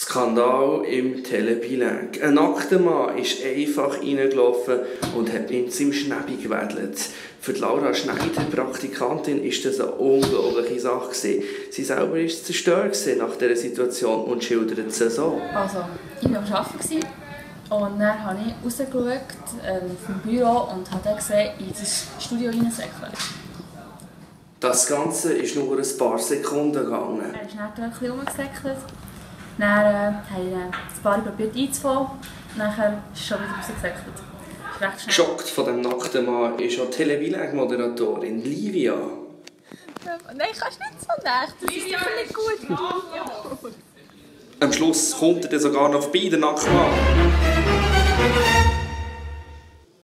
Skandal im Telebilag. Ein nackter Mann ist einfach reingelaufen und hat in seinem Schnäbi gewedelt. Für Laura Schneider, Praktikantin, ist das eine unglaubliche Sache gewesen. Sie selber war zerstört nach dieser Situation und schildert es so. Also, ich war am Arbeiten und dann habe ich rausgeschaut vom Büro und habe dann gesehen, in das Studio reinsäckeln. Das Ganze ist nur ein paar Sekunden gegangen. Er ist dann ein bisschen rumgesäckelt. Dann haben ein paar probiert einzufangen. Nachher ist es schon wieder rausgesäckelt. Geschockt von dem nackten Mann ist auch Telebilag-Moderatorin Livia. Nein, kannst nicht so nackt. Das ist sicher nicht gut. Am Schluss kommt er sogar noch vorbei, der nackte Mann.